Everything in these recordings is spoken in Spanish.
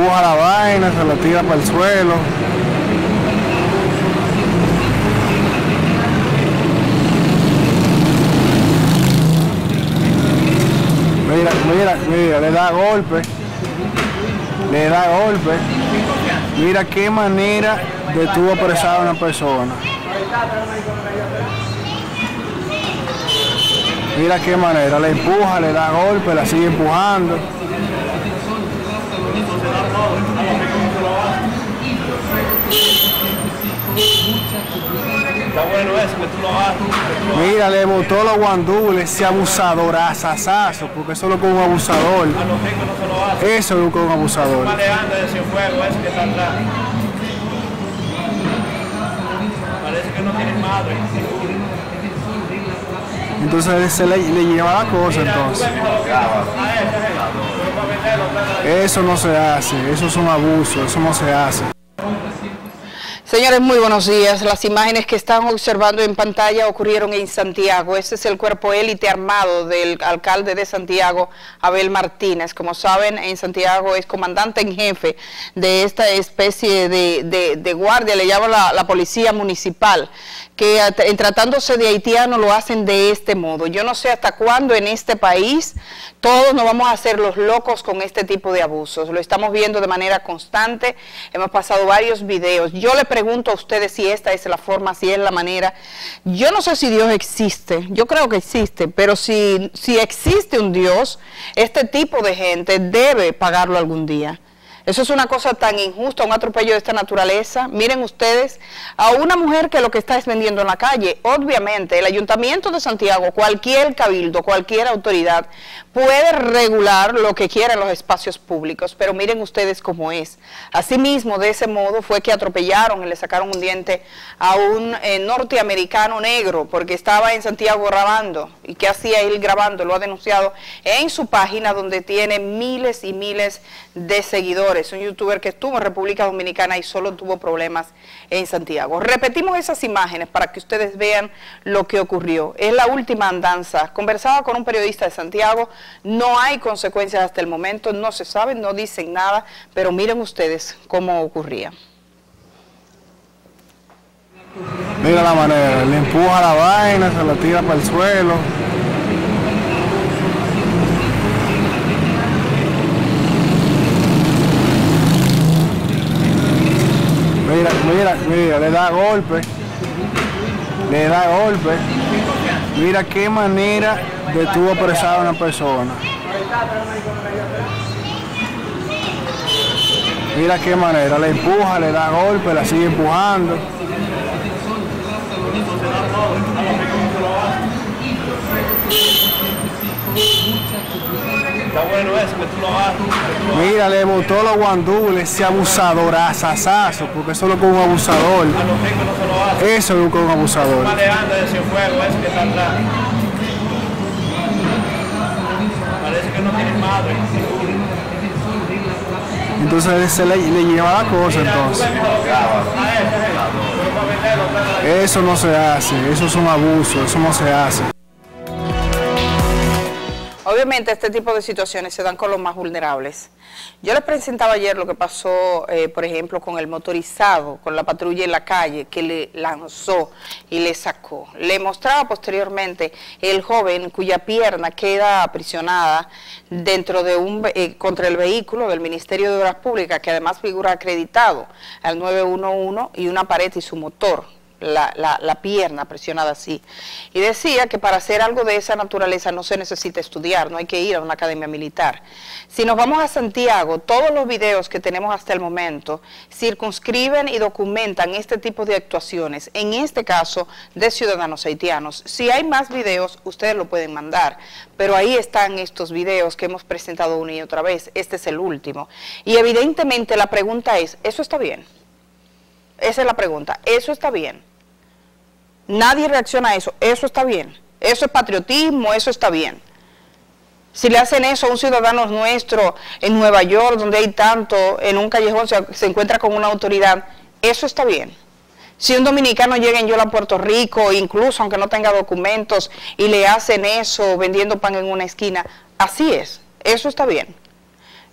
empuja la vaina, se la tira para el suelo. Mira, le da golpe. Mira qué manera de tú apresar a una persona. Mira qué manera, le empuja, le da golpe, la sigue empujando. Está bueno eso, que tú lo hagas. Mira, le botó los guandules, ese abusador, asasazo, porque eso es lo que un abusador. A los ricos no se lo hacen. Eso es lo que un abusador. Maleante de Cienfuegos, ese que está atrás. Parece que no tiene madre. Entonces se le lleva la cosa entonces. Eso no se hace, eso es un abuso, eso no se hace. Señores, muy buenos días. Las imágenes que están observando en pantalla ocurrieron en Santiago. Este es el cuerpo élite armado del alcalde de Santiago, Abel Martínez. Como saben, en Santiago es comandante en jefe de esta especie de guardia, le llaman la policía municipal, que tratándose de haitianos lo hacen de este modo. Yo no sé hasta cuándo en este país todos nos vamos a hacer los locos con este tipo de abusos. Lo estamos viendo de manera constante, hemos pasado varios videos. Yo le pregunto a ustedes si esta es la forma, si es la manera. Yo no sé si Dios existe, yo creo que existe, pero si existe un Dios, este tipo de gente debe pagarlo algún día. Eso es una cosa tan injusta, un atropello de esta naturaleza. Miren ustedes, a una mujer que lo que está es vendiendo en la calle. Obviamente, el Ayuntamiento de Santiago, cualquier cabildo, cualquier autoridad, puede regular lo que quiera en los espacios públicos, pero miren ustedes cómo es. Asimismo, de ese modo fue que atropellaron y le sacaron un diente a un norteamericano negro, porque estaba en Santiago grabando. ¿Y qué hacía él grabando? Lo ha denunciado en su página, donde tiene miles y miles de seguidores. Un youtuber que estuvo en República Dominicana y solo tuvo problemas en Santiago. Repetimos esas imágenes para que ustedes vean lo que ocurrió. Es la última andanza. Conversaba con un periodista de Santiago, no hay consecuencias hasta el momento, no se sabe, no dicen nada, pero miren ustedes cómo ocurría. Mira la manera, le empuja la vaina, se la tira para el suelo. Mira, le da golpe. Mira qué manera de tú apresar a una persona. Mira qué manera, le empuja, le da golpe, la sigue empujando. Está bueno eso, que tú lo hagas. Mira, le botó los guandules, ese abusador, asasazo, porque eso es lo que un abusador. A los ricos no se lo hacen. Eso es lo que un abusador. Maleante de Cienfuegos, ese que está atrás. Parece que no tiene madre. Entonces se le lleva la cosa entonces. Eso no se hace, eso es un abuso, eso no se hace. Obviamente este tipo de situaciones se dan con los más vulnerables. Yo les presentaba ayer lo que pasó, por ejemplo, con el motorizado, con la patrulla en la calle, que le lanzó y le sacó. Le mostraba posteriormente el joven cuya pierna queda aprisionada dentro de contra el vehículo del Ministerio de Obras Públicas, que además figura acreditado al 911, y una pared y su motor. La pierna presionada así. Y decía que para hacer algo de esa naturaleza no se necesita estudiar, no hay que ir a una academia militar. Si nos vamos a Santiago, todos los videos que tenemos hasta el momento circunscriben y documentan este tipo de actuaciones, en este caso de ciudadanos haitianos. Si hay más videos, ustedes lo pueden mandar, pero ahí están estos videos que hemos presentado una y otra vez. Este es el último. Y evidentemente la pregunta es, ¿eso está bien? Esa es la pregunta, ¿eso está bien? Nadie reacciona a eso, eso está bien, eso es patriotismo, eso está bien. Si le hacen eso a un ciudadano nuestro en Nueva York, donde hay tanto, en un callejón se encuentra con una autoridad, eso está bien. Si un dominicano llega en Yola, Puerto Rico, incluso aunque no tenga documentos, y le hacen eso vendiendo pan en una esquina, así es, eso está bien.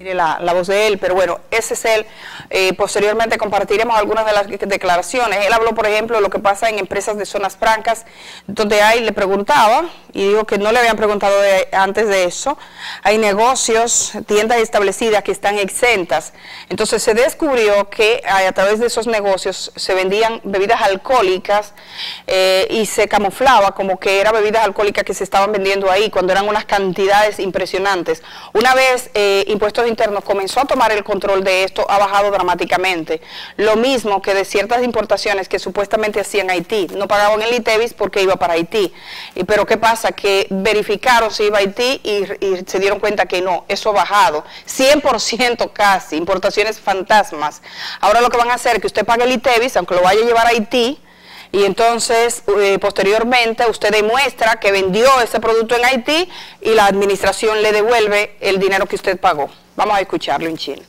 La voz de él, pero bueno, ese es él. Posteriormente compartiremos algunas de las declaraciones. Él habló, por ejemplo, de lo que pasa en empresas de zonas francas, donde le preguntaba, y digo que no le habían preguntado antes de eso, hay negocios, tiendas establecidas que están exentas. Entonces se descubrió que a través de esos negocios se vendían bebidas alcohólicas y se camuflaba como que eran bebidas alcohólicas que se estaban vendiendo ahí, cuando eran unas cantidades impresionantes. Una vez Impuestos Internos comenzó a tomar el control de esto, ha bajado dramáticamente. Lo mismo que de ciertas importaciones que supuestamente hacían Haití. No pagaban el ITEVIS porque iba para Haití. Pero ¿qué pasa? Que verificaron si iba a Haití y se dieron cuenta que no, eso ha bajado. 100% casi, importaciones fantasmas. Ahora lo que van a hacer es que usted pague el ITEVIS, aunque lo vaya a llevar a Haití, y entonces posteriormente usted demuestra que vendió ese producto en Haití y la administración le devuelve el dinero que usted pagó. Vamos a escucharlo en Chile.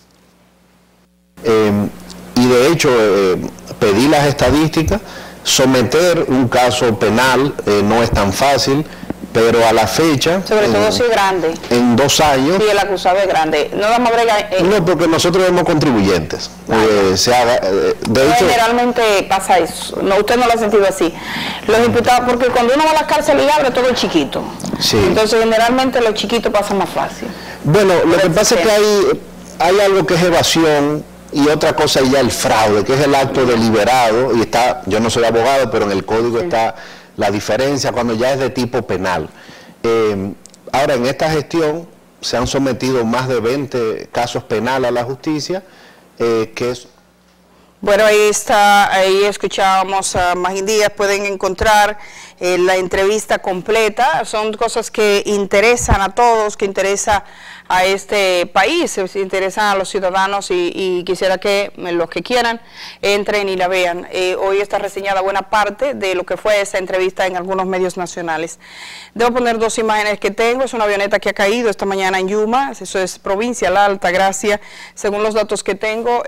Y de hecho pedí las estadísticas. Someter un caso penal no es tan fácil, pero a la fecha, sobre todo si es grande, en 2 años, si el acusado es grande, no damos brega. No, porque nosotros vemos contribuyentes. De hecho, generalmente pasa eso. No, usted no lo ha sentido así. Los imputados, porque cuando uno va a la cárcel y abre todo es chiquito. Sí. Entonces generalmente los chiquitos pasan más fácil. Bueno, lo que pasa es que hay algo que es evasión y otra cosa es ya el fraude, que es el acto deliberado, y está, yo no soy abogado, pero en el código está la diferencia cuando ya es de tipo penal. Ahora, en esta gestión se han sometido más de 20 casos penales a la justicia, que es... Bueno, ahí escuchábamos a Magín Díaz, pueden encontrar la entrevista completa, son cosas que interesan a todos, que interesa a este país, se interesan a los ciudadanos y quisiera que los que quieran entren y la vean. Hoy está reseñada buena parte de lo que fue esa entrevista en algunos medios nacionales. Debo poner 2 imágenes que tengo. Es una avioneta que ha caído esta mañana en Yuma, eso es provincia, La Altagracia. Según los datos que tengo,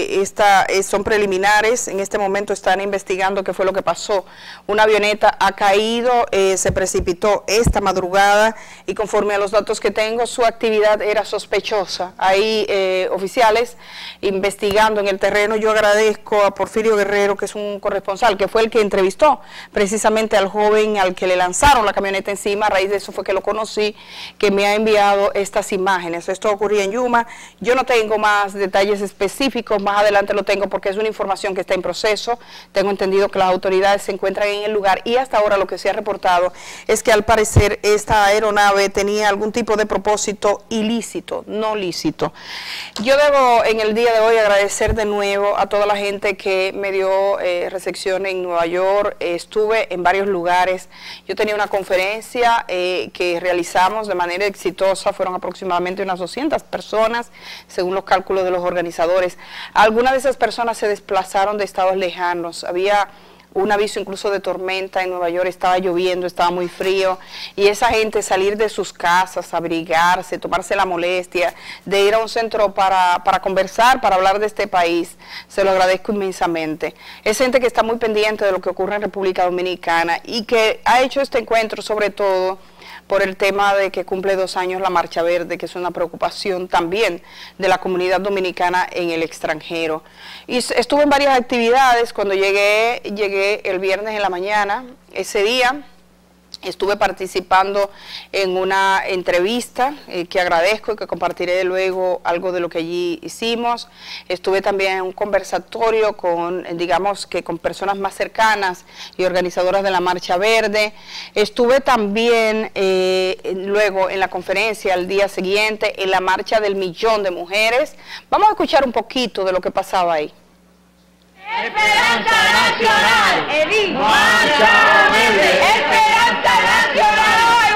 son preliminares, en este momento están investigando qué fue lo que pasó. Una avioneta ha caído, se precipitó esta madrugada y conforme a los datos que tengo, su actividad era sospechosa. Hay oficiales investigando en el terreno. Yo agradezco a Porfirio Guerrero, que es un corresponsal, que fue el que entrevistó precisamente al joven al que le lanzaron la camioneta encima. A raíz de eso fue que lo conocí, que me ha enviado estas imágenes. Esto ocurría en Yuma. Yo no tengo más detalles específicos, más adelante lo tengo porque es una información que está en proceso. Tengo entendido que las autoridades se encuentran en el lugar y hasta ahora lo que se ha reportado es que al parecer esta aeronave tenía algún tipo de propósito ilícito, no lícito. Yo debo en el día de hoy agradecer de nuevo a toda la gente que me dio recepción en Nueva York. Estuve en varios lugares. Yo tenía una conferencia que realizamos de manera exitosa, fueron aproximadamente unas 200 personas, según los cálculos de los organizadores. Algunas de esas personas se desplazaron de estados lejanos. Había un aviso incluso de tormenta en Nueva York, estaba lloviendo, estaba muy frío, y esa gente salir de sus casas, abrigarse, tomarse la molestia de ir a un centro para conversar, para hablar de este país, se lo agradezco inmensamente. Es gente que está muy pendiente de lo que ocurre en República Dominicana y que ha hecho este encuentro sobre todo por el tema de que cumple 2 años la Marcha Verde, que es una preocupación también de la comunidad dominicana en el extranjero. Y estuve en varias actividades. Cuando llegué el viernes en la mañana, ese día estuve participando en una entrevista que agradezco y que compartiré luego algo de lo que allí hicimos. Estuve también en un conversatorio con, digamos que con personas más cercanas y organizadoras de la Marcha Verde. Estuve también luego en la conferencia al día siguiente en la Marcha del Millón de Mujeres. Vamos a escuchar un poquito de lo que pasaba ahí. Esperanza Nacional, Edith. Marcha Verde. Esperanza Nacional.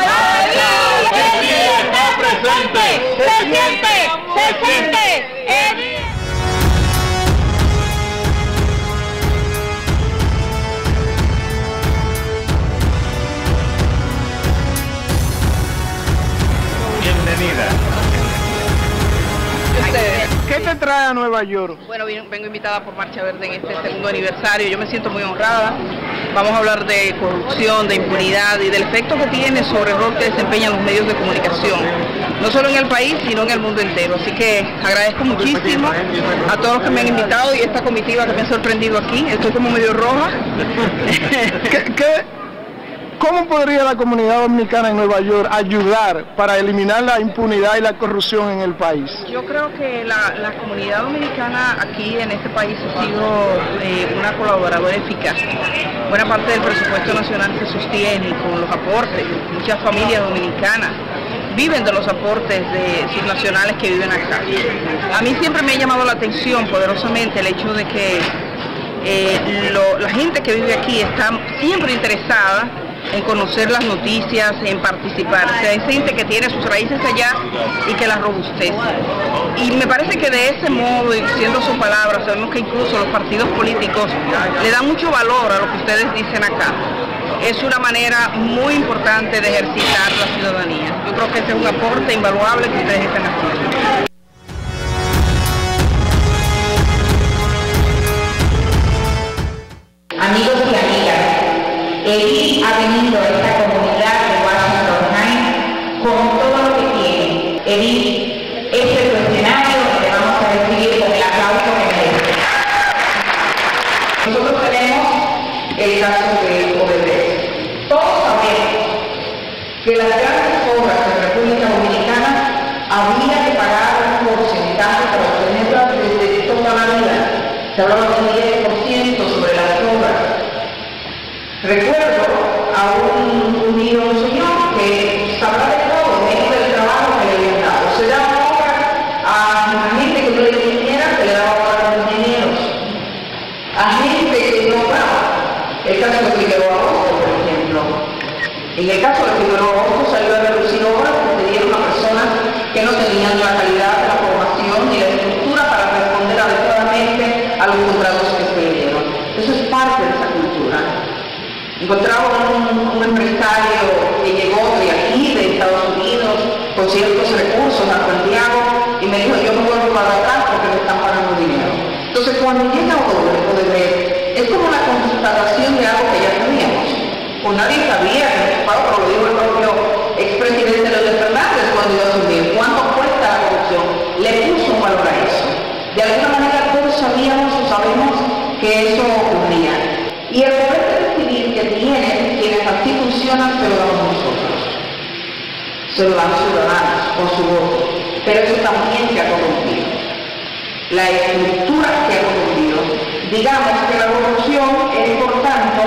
Edith está presente. Se siente. Edith. Bienvenida. ¿Qué ¿Qué te trae a Nueva York? Bueno, vengo invitada por Marcha Verde en este segundo aniversario. Yo me siento muy honrada. Vamos a hablar de corrupción, de impunidad y del efecto que tiene sobre el rol que desempeñan los medios de comunicación, no solo en el país, sino en el mundo entero. Así que agradezco muchísimo a todos los que me han invitado y esta comitiva que me ha sorprendido aquí. Estoy como medio roja. ¿Cómo podría la comunidad dominicana en Nueva York ayudar para eliminar la impunidad y la corrupción en el país? Yo creo que la comunidad dominicana aquí en este país ha sido una colaboradora eficaz. Buena parte del presupuesto nacional se sostiene con los aportes. Muchas familias dominicanas viven de los aportes de subnacionales que viven acá. A mí siempre me ha llamado la atención poderosamente el hecho de que la gente que vive aquí está siempre interesada en conocer las noticias, en participar. O sea, hay gente que tiene sus raíces allá y que las robustece. Y me parece que de ese modo, y siendo sus palabras, sabemos que incluso los partidos políticos le dan mucho valor a lo que ustedes dicen acá. Es una manera muy importante de ejercitar la ciudadanía. Yo creo que ese es un aporte invaluable que ustedes están haciendo. Amigos y amigas, Edith ha venido a esta comunidad de Washington Heights con todo lo que tiene. Edith, este es tu escenario y te vamos a recibir con el aplauso que merece. Nosotros tenemos el caso de Odebrecht. Todos sabemos que las grandes obras de la República Dominicana había que pagar un porcentaje para obtenerlas desde toda la vida. Se hablaba de un 10% sobre las obras. Recuerdo a un señor que sabrá de todo, menos del trabajo que le habían dado. Se daba obras a gente que no le viniera, se le daba obras a los ingenieros. A gente que no daba. El caso de Figueroa Agosto, por ejemplo. En el caso de Figueroa Agosto salió a reducir obras que se dieron a personas que no tenían la calidad, la formación ni la estructura para responder adecuadamente a los contratos que se dieron. Eso es parte de esa cultura. Encontraba un empresario que llegó de aquí, de Estados Unidos, con ciertos recursos a Santiago, y me dijo, yo no vuelvo para acá porque me están pagando dinero. Entonces, cuando llega Odebrecht, es como la constatación de algo que ya sabíamos. Pues nadie sabía que nos pagó, pero lo dijo el propio expresidente Leonel Fernández cuando iba a asumir. ¿Cuánto cuesta la corrupción? Le puso un valor a eso. De alguna manera todos sabíamos o sabemos que eso ocurría. Y el poder de decidir que tienen quienes así funcionan se lo damos nosotros. Se lo dan ciudadanos con su voto. Pero eso también se ha corrompido. La estructura se ha corrompido. Digamos que la corrupción es, por tanto,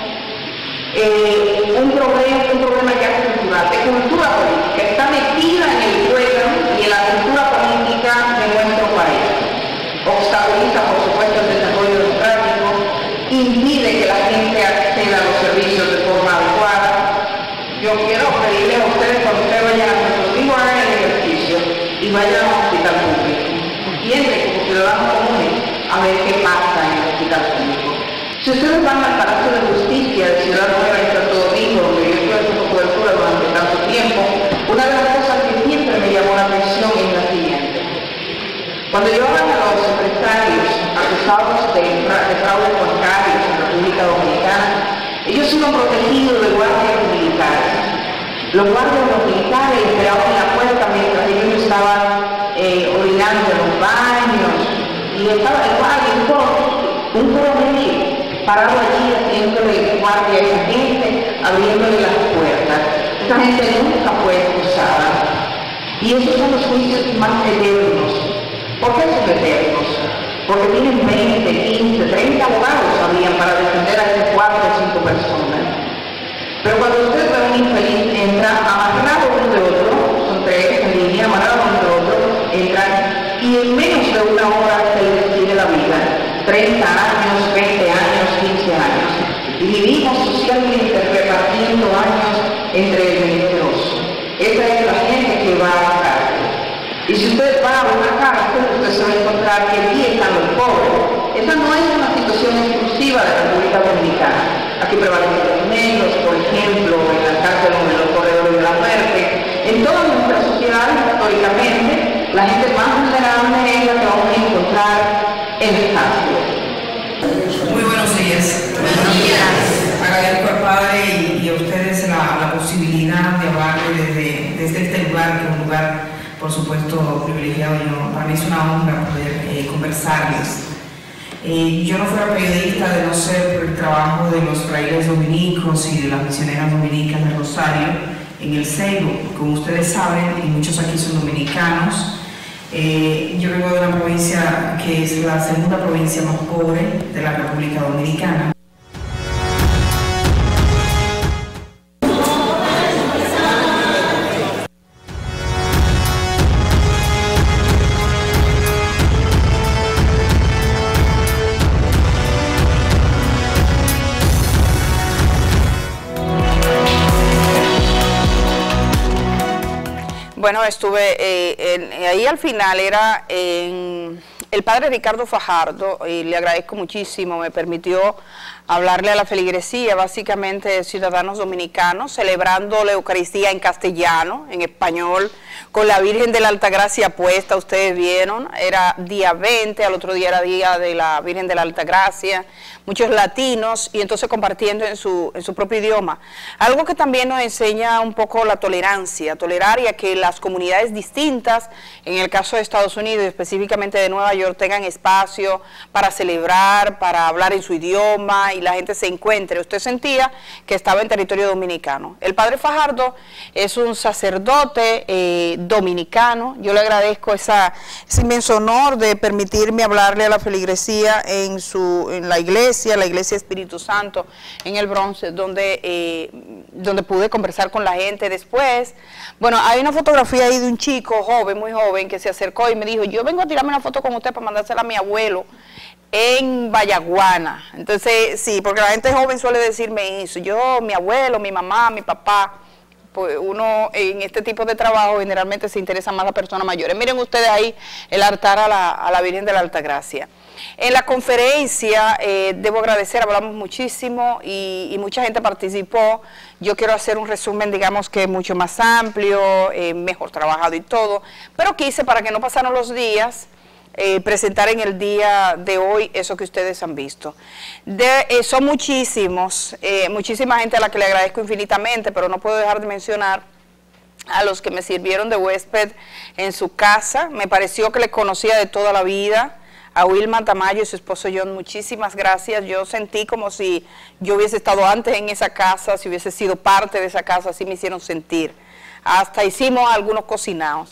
un problema ya cultural, de cultura política. Está metida en el juego y en la cultura política de nuestro país. Obstaculiza, por supuesto, el desarrollo democrático, impide que la gente acceda a los servicios de forma adecuada. Yo quiero pedirle a ustedes cuando ustedes vayan a nuestro mismo hagan el ejercicio y vayan al hospital público. Entienden como ciudadanos comunes a ver qué pasa en el hospital público. Si ustedes van al Palacio de Justicia de Ciudad Nueva y Santo Domingo, donde yo estuve haciendo cobertura durante tanto tiempo, una de las cosas que siempre me llamó la atención es la siguiente. Cuando yo hablo de los empresarios acusados de fraudes bancarios en la República Dominicana, ellos son protegidos de guardias militares. Los guardias militares esperaban en la puerta mientras ellos estaban orinando en los baños, y estaba el guardia y todo, un coronel parado allí haciéndole guardia a esa gente, abriéndole las puertas. Esa gente nunca fue acusada. Y esos son los juicios más eternos. ¿Por qué son eternos? Porque tienen 20, 15, 30 abogados habían para defender a esas 4 o 5 personas. Pero cuando usted ve a un infeliz, entra amarrado uno de otro, son 3 en línea, amarrado uno de otro, entran, y en menos de una hora se les decide la vida. 30 años, 20 años, 15 años. Y vivimos socialmente repartiendo años entre el menesteroso. Esa es la gente que va a la cárcel. Y si usted va a una cárcel, usted se va a encontrar que aquí están los pobres. Esa no es una situación exclusiva de la República Dominicana. Aquí prevalecen los negros, por ejemplo, en la cárcel o en los corredores de la muerte. En todas nuestras sociedades, históricamente, la gente más vulnerable es la que va a desde este lugar, que es un lugar, por supuesto, privilegiado. Para mí es una honra poder conversarles. Yo no fuera periodista de no ser por el trabajo de los frailes dominicos y de las misioneras dominicas de Rosario en el Seibo. Como ustedes saben, y muchos aquí son dominicanos, yo vengo de una provincia que es la segunda provincia más pobre de la República Dominicana. Bueno, estuve ahí al final, era el padre Ricardo Fajardo, y le agradezco muchísimo, me permitió hablarle a la feligresía, básicamente de ciudadanos dominicanos, celebrando la Eucaristía en castellano, en español, con la Virgen de la Altagracia puesta, ustedes vieron, era día 20, al otro día era día de la Virgen de la Altagracia, muchos latinos, y entonces compartiendo en su propio idioma. Algo que también nos enseña un poco la tolerancia, tolerar y a que las comunidades distintas, en el caso de Estados Unidos, específicamente de Nueva York, tengan espacio para celebrar, para hablar en su idioma, y la gente se encuentre. Usted sentía que estaba en territorio dominicano. El padre Fajardo es un sacerdote dominicano. Yo le agradezco ese inmenso honor de permitirme hablarle a la feligresía en la iglesia Espíritu Santo, en el Bronx, donde pude conversar con la gente después. Bueno, hay una fotografía ahí de un chico joven, muy joven, que se acercó y me dijo, yo vengo a tirarme una foto con usted para mandársela a mi abuelo en Vallaguana. Entonces, sí, porque la gente joven suele decirme eso, yo, mi abuelo, mi mamá, mi papá, pues uno en este tipo de trabajo generalmente se interesa más a las personas mayores. Miren ustedes ahí el altar a la Virgen de la Altagracia. En la conferencia, debo agradecer, hablamos muchísimo y mucha gente participó. Yo quiero hacer un resumen, digamos que mucho más amplio, mejor trabajado y todo, pero quise, para que no pasaran los días, presentar en el día de hoy eso que ustedes han visto. Son muchísimos, muchísima gente a la que le agradezco infinitamente, pero no puedo dejar de mencionar a los que me sirvieron de huésped en su casa. Me pareció que les conocía de toda la vida. A Wilma Tamayo y su esposo John, muchísimas gracias. Yo sentí como si yo hubiese estado antes en esa casa, si hubiese sido parte de esa casa, así me hicieron sentir. Hasta hicimos algunos cocinados.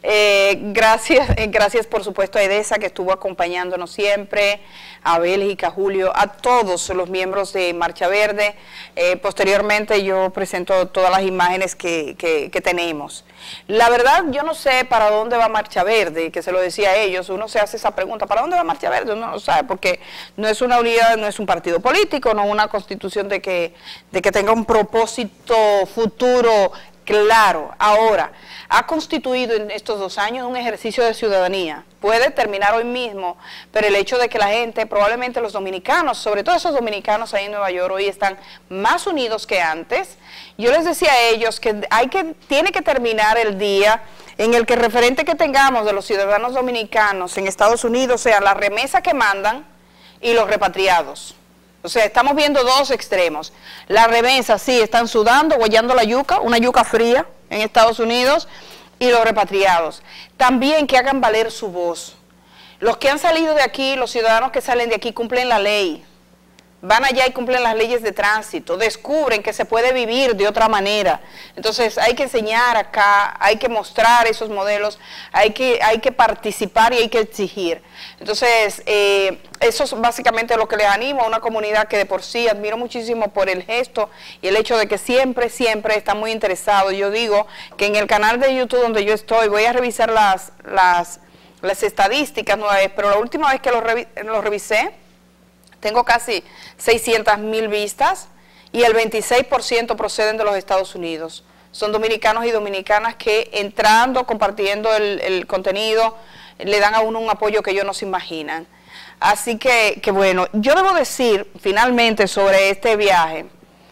Gracias por supuesto a Edesa, que estuvo acompañándonos siempre, a Bélgica, a Julio, a todos los miembros de Marcha Verde. Posteriormente yo presento todas las imágenes que tenemos. La verdad, yo no sé para dónde va Marcha Verde, que se lo decía a ellos, uno se hace esa pregunta, ¿para dónde va Marcha Verde? Uno no lo sabe, porque no es una unidad, no es un partido político, no una constitución de que tenga un propósito futuro claro. Ahora, ha constituido en estos 2 años un ejercicio de ciudadanía. Puede terminar hoy mismo, pero el hecho de que la gente, probablemente los dominicanos, sobre todo esos dominicanos ahí en Nueva York, hoy están más unidos que antes. Yo les decía a ellos que tiene que terminar el día en el que el referente que tengamos de los ciudadanos dominicanos en Estados Unidos sea la remesa que mandan y los repatriados. O sea, estamos viendo dos extremos. La remesa, sí, están sudando, guayando la yuca, una yuca fría en Estados Unidos, y los repatriados. También que hagan valer su voz. Los que han salido de aquí, los ciudadanos que salen de aquí, cumplen la ley. Van allá y cumplen las leyes de tránsito, descubren que se puede vivir de otra manera. Entonces hay que enseñar acá, hay que mostrar esos modelos, hay que participar y hay que exigir. Entonces eso es básicamente lo que les animo a una comunidad que de por sí admiro muchísimo por el gesto y el hecho de que siempre está muy interesado. Yo digo que en el canal de YouTube donde yo estoy, voy a revisar las estadísticas nueva vez, pero la última vez que lo revisé, tengo casi 600,000 vistas y el 26% proceden de los Estados Unidos. Son dominicanos y dominicanas que entrando, compartiendo el contenido, le dan a uno un apoyo que ellos no se imaginan. Así que bueno, yo debo decir finalmente sobre este viaje,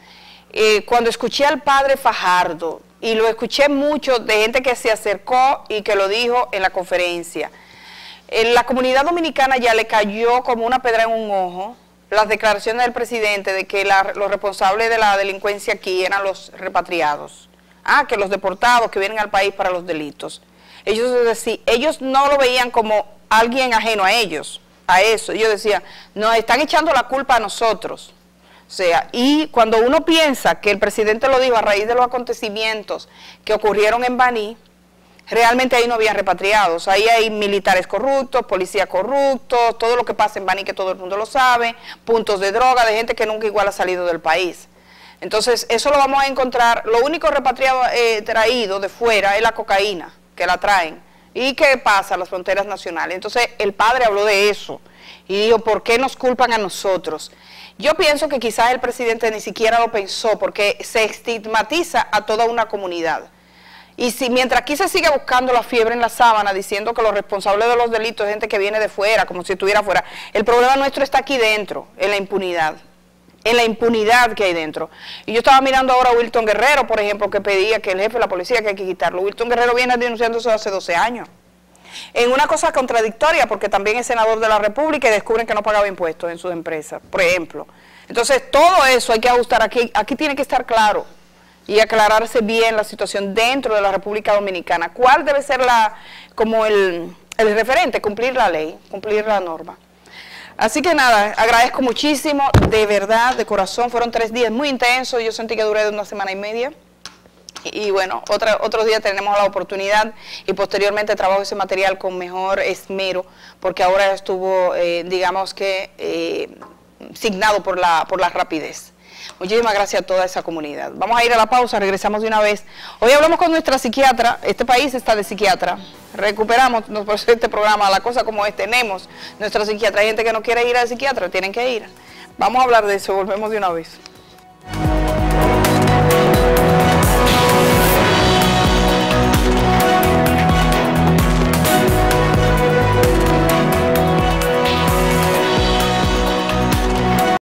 cuando escuché al padre Fajardo, y lo escuché mucho de gente que se acercó y que lo dijo en la conferencia, la comunidad dominicana ya le cayó como una pedra en un ojo las declaraciones del presidente de que los responsables de la delincuencia aquí eran los repatriados. que los deportados que vienen al país para los delitos. Ellos no lo veían como alguien ajeno a ellos, a eso. Ellos decían, nos están echando la culpa a nosotros. O sea, y cuando uno piensa que el presidente lo dijo a raíz de los acontecimientos que ocurrieron en Baní, realmente ahí no había repatriados, ahí hay militares corruptos, policías corruptos, todo lo que pasa en Baní que todo el mundo lo sabe, puntos de droga de gente que nunca igual ha salido del país. Entonces, eso lo vamos a encontrar, lo único repatriado traído de fuera es la cocaína, que la traen, y que pasa a las fronteras nacionales. Entonces, el padre habló de eso, y dijo, ¿por qué nos culpan a nosotros? Yo pienso que quizás el presidente ni siquiera lo pensó, porque se estigmatiza a toda una comunidad. Y si mientras aquí se sigue buscando la fiebre en la sábana, diciendo que los responsables de los delitos es gente que viene de fuera, como si estuviera fuera, el problema nuestro está aquí dentro, en la impunidad que hay dentro. Y yo estaba mirando ahora a Wilton Guerrero, por ejemplo, que pedía que el jefe de la policía que hay que quitarlo. Wilton Guerrero viene denunciando eso hace 12 años. En una cosa contradictoria, porque también es senador de la República y descubren que no pagaba impuestos en sus empresas, por ejemplo. Entonces, todo eso hay que ajustar aquí. Aquí tiene que estar claro y aclararse bien la situación dentro de la República Dominicana. ¿Cuál debe ser el referente? Cumplir la ley, cumplir la norma. Así que nada, agradezco muchísimo, de verdad, de corazón. Fueron 3 días muy intensos, yo sentí que duré de 1 semana y media. Y bueno, otros días tenemos la oportunidad y posteriormente trabajo ese material con mejor esmero, porque ahora estuvo, digamos que, signado por la rapidez. Muchísimas gracias a toda esa comunidad. Vamos a ir a la pausa, regresamos de una vez. Hoy hablamos con nuestra psiquiatra, este país está de psiquiatra. Recuperamos por este programa, la cosa como es, tenemos nuestra psiquiatra. Hay gente que no quiere ir al psiquiatra, tienen que ir. Vamos a hablar de eso, volvemos de una vez.